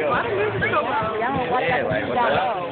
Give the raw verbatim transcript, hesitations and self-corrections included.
Why the music so loud? Yeah, like, what the hell?